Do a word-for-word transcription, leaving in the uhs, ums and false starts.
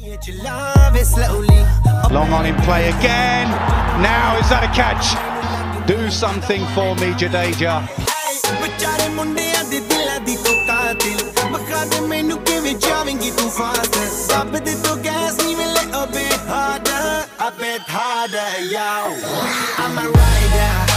Long on in play again. Now is that a catch? Do something for me, Jadeja. I'm a rider.